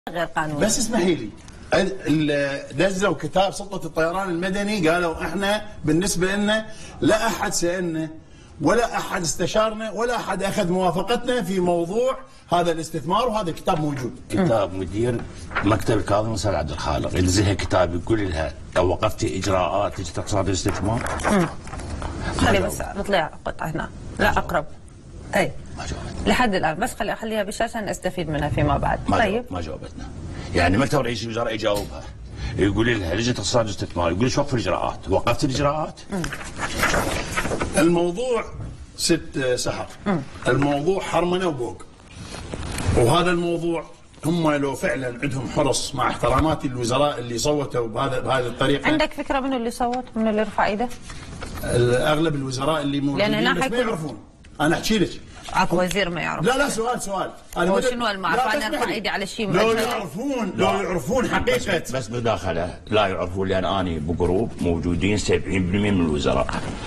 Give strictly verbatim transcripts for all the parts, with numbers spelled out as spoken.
غير قانوني. بس اسمحي لي، دزوا كتاب سلطة الطيران المدني، قالوا احنا بالنسبة لنا لا احد سألنا ولا احد استشارنا ولا احد اخذ موافقتنا في موضوع هذا الاستثمار، وهذا الكتاب موجود. كتاب مدير مكتب الكاظم سعد عبد الخالق ينزلها كتاب يقول لها لو وقفتي اجراءات تجي تقصد الاستثمار. خلي بس نطلع قطعه هنا، لا اقرب. اي ما جاوبتنا لحد الان، بس خلي اخليها بالشاشه نستفيد منها فيما بعد. ما طيب ما جاوبتنا. يعني مكتب رئيس الوزراء يجاوبها يقول لها لجنه اقتصاد واستثمار، يقول لك وقف الاجراءات، وقفت الاجراءات. الموضوع ست سحر، الموضوع حرمنه وبوق، وهذا الموضوع هم لو فعلا عندهم حرص، مع احتراماتي الوزراء اللي صوتوا بهذا بهذه الطريقه. عندك فكره منو اللي صوت؟ منو اللي رفع ايده؟ اغلب الوزراء اللي موجودين بس ما يعرفون. انا احكي لك اكو وزير ما يعرف. لا لا سؤال سؤال هو شنو المعرفه؟ انا ارفع ايدي على شيء لو يعرفون لو يعرفون حقيقه. بس, بس مداخله لا يعرفون، لان اني بجروب موجودين سبعين بالمئة من الوزراء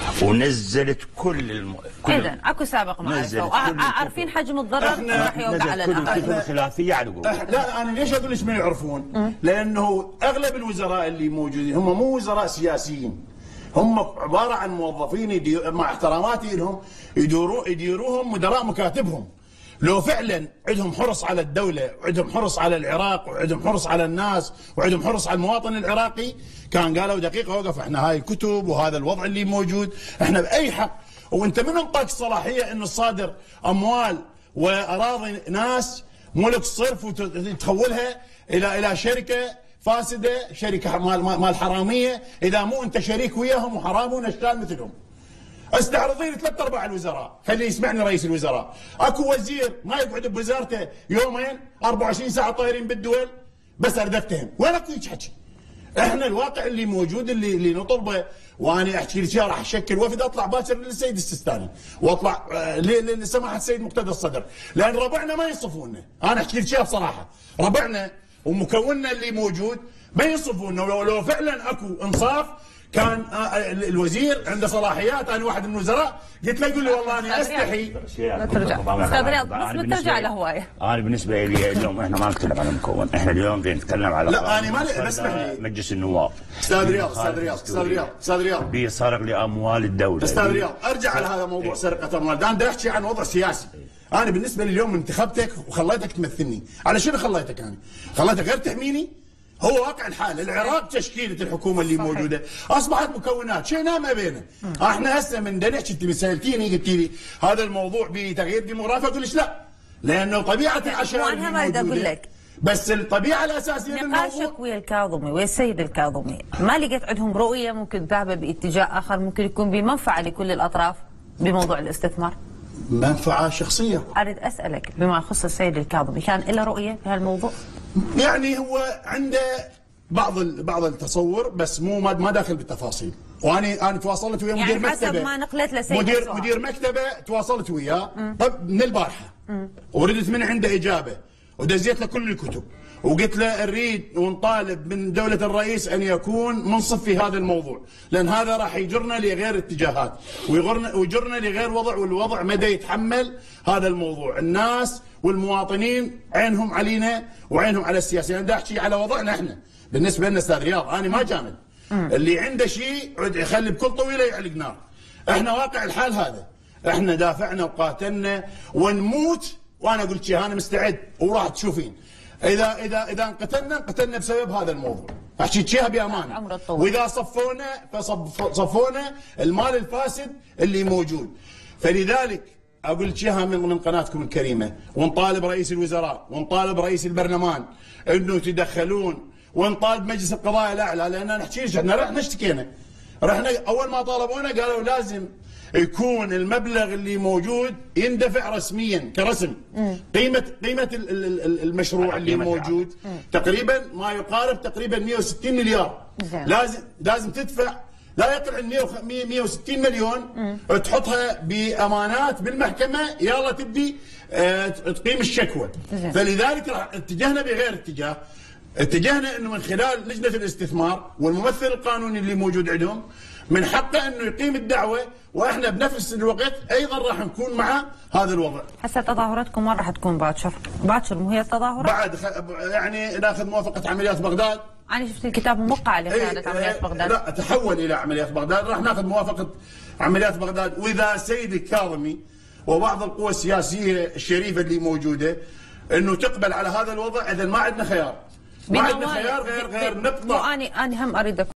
ونزلت كل الم... كل اذا اكو سابق معرفه وعارفين حجم الضرر راح يوقع على الاهالي. كل الخلافيه على الجروب. لا انا ليش اقول لك ما يعرفون؟ لانه اغلب الوزراء اللي موجودين هم مو وزراء سياسيين، هم عباره عن موظفين يدير مع احتراماتي لهم يديروا يديروهم مدراء مكاتبهم. لو فعلا عندهم حرص على الدوله وعندهم حرص على العراق وعندهم حرص على الناس وعندهم حرص على المواطن العراقي، كان قالوا دقيقه وقف، احنا هاي الكتب وهذا الوضع اللي موجود احنا باي حق، وانت من انطاك الصلاحيه انه تصادر اموال واراضي ناس ملك صرف وتحولها الى الى شركه فاسده، شركه مال مال حراميه، اذا مو انت شريك وياهم وحرامون اشكال مثلهم. استعرضي لي ثلاث ارباع الوزراء، خلي يسمعني رئيس الوزراء، اكو وزير ما يقعد بوزارته يومين أربعة وعشرين ساعه طايرين بالدول بس اردفتهم، وين اكو هيك حكي؟ احنا الواقع اللي موجود اللي اللي نطلبه، وانا احكي لك راح اشكل وفد اطلع باكر للسيد السيستاني واطلع لسماحه السيد مقتدى الصدر، لان ربعنا ما ينصفونا، انا احكي لك بصراحه، ربعنا ومكوننا اللي موجود ما ينصفون. لو لو فعلا اكو انصاف كان الوزير عنده صلاحيات. انا واحد من الوزراء قلت له يقول لي والله انا استحي. لا ترجع استاذ رياض، بس بترجع لهوايه. انا بالنسبه لي اليوم احنا ما نتكلم على المكون، احنا اليوم نتكلم على لا انا ما بسمح لي مجلس النواب. استاذ رياض استاذ رياض استاذ رياض استاذ رياض بيسرق لاموال الدوله. استاذ رياض ارجع على هذا موضوع سرقه اموال، انا بدي احكي عن وضع سياسي. انا بالنسبه لي اليوم انتخبتك وخليتك تمثلني، على شنو خليتك انا؟ خليتك غير تحميني؟ هو واقع الحال العراق تشكيله الحكومه اللي صحيح. موجوده اصبحت مكونات شئنا ما بينه. احنا هسه من دنيحكي انت سالتيني قلت لي هذا الموضوع بتغيير ديموغرافي، اقول لك لا، لانه طبيعه العشائر انا ما اريد اقول لك، بس الطبيعه الاساسيه للموضوع نقاشك ويا الكاظمي ويا السيد الكاظمي ما لقيت عندهم رؤيه ممكن ذهب باتجاه اخر ممكن يكون بمنفعه لكل الاطراف بموضوع الاستثمار؟ منفعه شخصيه. اريد اسالك بما يخص السيد الكاظمي، كان له رؤيه في هالموضوع؟ يعني هو عنده بعض بعض التصور بس مو ما داخل بالتفاصيل، وانا انا تواصلت ويا يعني مدير مكتبه. حسب ما نقلت لسيد مدير السؤال. مدير مكتبه تواصلت وياه طب من البارحه، وردت من عنده اجابه ودزيت له كل الكتب، وقلت له نريد ونطالب من دوله الرئيس ان يكون منصف في هذا الموضوع، لان هذا راح يجرنا لغير اتجاهات ويجرنا ويجرنا لغير وضع، والوضع مدى يتحمل هذا الموضوع. الناس والمواطنين عينهم علينا وعينهم على السياسيين. انا احكي على وضعنا احنا بالنسبه لنا استاذ رياض، انا ما جامد. اللي عنده شيء يخلي بكل طويله يعلق نار. احنا واقع الحال هذا، احنا دافعنا وقاتلنا ونموت، وانا قلت شيء انا مستعد وراح تشوفين اذا اذا اذا انقتلنا انقتلنا بسبب هذا الموضوع، احكي شيء بامانه. واذا صفونا فصفونا المال الفاسد اللي موجود. فلذلك اقول شيء من من قناتكم الكريمه، ونطالب رئيس الوزراء ونطالب رئيس البرلمان انه تدخلون، ونطالب مجلس القضاء الاعلى، لان نحكي احنا رحنا اشتكينا. رحنا اول ما طالبونا قالوا لازم يكون المبلغ اللي موجود يندفع رسميا كرسم. قيمه قيمه المشروع اللي موجود تقريبا ما يقارب تقريبا مئة وستين مليار. لازم لازم تدفع لا يقل عن مئة وستين مليون، تحطها بامانات بالمحكمه، يلا تبدي اه تقيم الشكوى. فلذلك اتجهنا بغير اتجاه. اتجهنا انه من خلال لجنه الاستثمار والممثل القانوني اللي موجود عندهم من حقه انه يقيم الدعوه، واحنا بنفس الوقت ايضا راح نكون مع هذا الوضع. هسه تظاهراتكم وين راح تكون باكر؟ باكر مو هي التظاهرات؟ بعد خ... يعني ناخذ موافقه عمليات بغداد. انا شفت الكتاب موقع لقياده عمليات بغداد. لا تحول الى عمليات بغداد، راح ناخذ موافقه عمليات بغداد، واذا سيد الكاظمي وبعض القوى السياسيه الشريفه اللي موجوده انه تقبل على هذا الوضع، اذا ما عندنا خيار. ما عندنا خيار غير غير نقطع. اني اني هم اريد